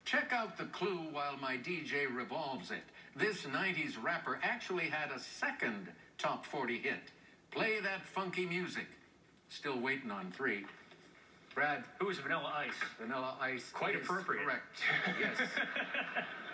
Check out the clue while my DJ revolves it. This 90s rapper actually had a second top 40 hit. Play that funky music. Still waiting on 3. Brad. Who's Vanilla Ice? Vanilla Ice. Quite appropriate. Correct. Yes.